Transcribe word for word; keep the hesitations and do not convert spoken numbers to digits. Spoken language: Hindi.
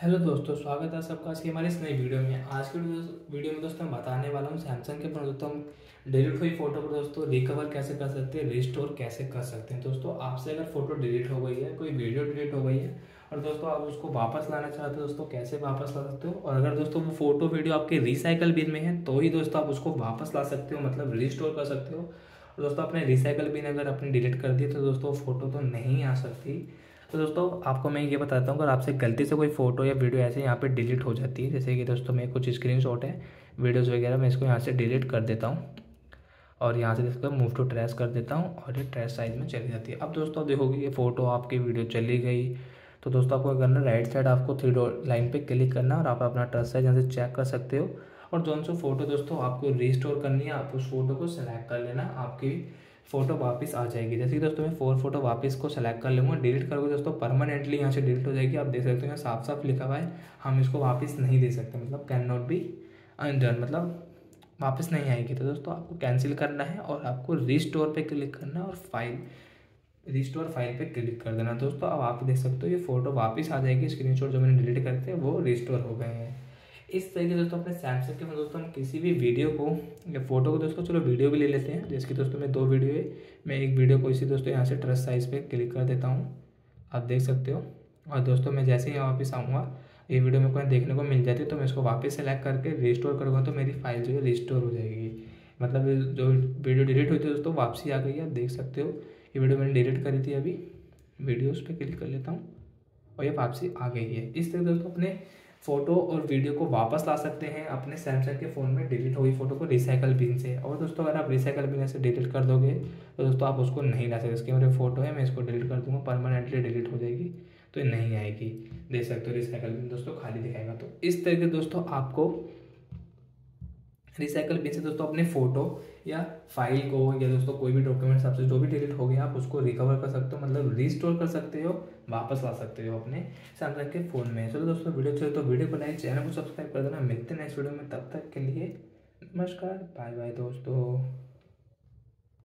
हेलो दोस्तों, स्वागत है सबका आज की हमारी इस नई वीडियो में। आज की वीडियो में दोस्तों मैं बताने वाला हूँ सैमसंग के फोन दोस्तों हम डिलीट हुई फोटो को दोस्तों रिकवर कैसे कर सकते हैं, रिस्टोर कैसे कर सकते हैं। दोस्तों आपसे अगर फोटो डिलीट हो गई है, कोई वीडियो डिलीट हो गई है और दोस्तों आप उसको वापस लाना चाहते हो, दोस्तों कैसे वापस ला सकते हो। और अगर दोस्तों वो फोटो वीडियो आपके रिसाइकल बिन में है तो ही दोस्तों आप उसको वापस ला सकते हो, मतलब रिस्टोर कर सकते हो। और दोस्तों अपने रिसाइकल बिन अगर अपने डिलीट कर दिए तो दोस्तों फोटो तो नहीं आ सकती। तो दोस्तों आपको मैं ये बताता हूँ, अगर आपसे गलती से कोई फोटो या वीडियो ऐसे यहाँ पे डिलीट हो जाती है, जैसे कि दोस्तों मैं कुछ स्क्रीनशॉट है वीडियोस वगैरह, मैं इसको यहाँ से डिलीट कर देता हूँ और यहाँ से इसका मूव टू ट्रेस कर देता हूँ और ये ट्रेस साइज में चली जाती है। अब दोस्तों आप देखोगे ये फोटो आपकी वीडियो चली गई, तो दोस्तों आपको क्या करना, राइट साइड आपको थ्री डॉट लाइन पे क्लिक करना और आप अपना ट्रेस साइज यहाँ से चेक कर सकते हो। और जो सा फोटो दोस्तों आपको रिस्टोर करनी है, आप उस फोटो को सिलेक्ट कर लेना, आपकी फोटो वापस आ जाएगी। जैसे कि दोस्तों मैं फोर फोटो वापस को सेलेक्ट कर लूँगा, डिलीट करोगे दोस्तों परमानेंटली यहाँ से डिलीट हो जाएगी। आप देख सकते हो यहाँ साफ साफ लिखा हुआ है हम इसको वापस नहीं दे सकते, मतलब कैन नॉट बी अनडन, मतलब वापस नहीं आएगी। तो दोस्तों आपको कैंसिल करना है और आपको रिस्टोर पे क्लिक करना है और फाइल रिस्टोर फाइल पे क्लिक कर देना। दोस्तों अब आप देख सकते हो ये फोटो वापस आ जाएगी, स्क्रीनशॉट जो मैंने डिलीट करते हैं वो रिस्टोर हो गए हैं। इस तरीके से दोस्तों अपने सैमसंग के दोस्तों हम किसी भी वीडियो को या फोटो को, दोस्तों चलो वीडियो भी ले लेते हैं, जैसे कि दोस्तों मैं दो वीडियो है, मैं एक वीडियो को इसी दोस्तों यहाँ से ट्रस्ट साइज पे क्लिक कर देता हूँ, आप देख सकते हो। और दोस्तों मैं जैसे ही वापस आऊँगा ये वीडियो मेरे को देखने को मिल जाती है, तो मैं इसको वापस सेलेक्ट करके रिस्टोर करूँगा तो मेरी फाइल जो है रिस्टोर हो जाएगी। मतलब जो वीडियो डिलीट हुई थी दोस्तों वापसी आ गई है, आप देख सकते हो। ये वीडियो मैंने डिलीट करी थी, अभी वीडियोस पे क्लिक कर लेता हूँ और ये वापसी आ गई है। इस तरह दोस्तों अपने फोटो और वीडियो को वापस ला सकते हैं अपने सैमसंग के फ़ोन में डिलीट हुई फोटो को रिसाइकल बिन से। और दोस्तों अगर आप रिसाइकल बिन से डिलीट कर दोगे तो दोस्तों आप उसको नहीं ला सकते। इसकी मेरे फोटो है, मैं इसको डिलीट कर दूंगा, परमानेंटली डिलीट हो जाएगी तो ये नहीं आएगी। देख सकते हो रिसाइकल बिन दोस्तों खाली दिखाएगा। तो इस तरीके दोस्तों आपको रिसाइकल बिन से दोस्तों अपने फोटो या फाइल को या दोस्तों कोई भी डॉक्यूमेंट्स आपसे जो भी डिलीट हो गया आप उसको रिकवर कर सकते हो, मतलब रिस्टोर कर सकते हो, वापस ला सकते हो अपने सैमसंग के फ़ोन में। चलो दोस्तों वीडियो चले तो वीडियो को लाइक, चैनल को सब्सक्राइब कर देना। मिलते हैं नेक्स्ट वीडियो में, तब तक के लिए नमस्कार, बाय बाय दोस्तों।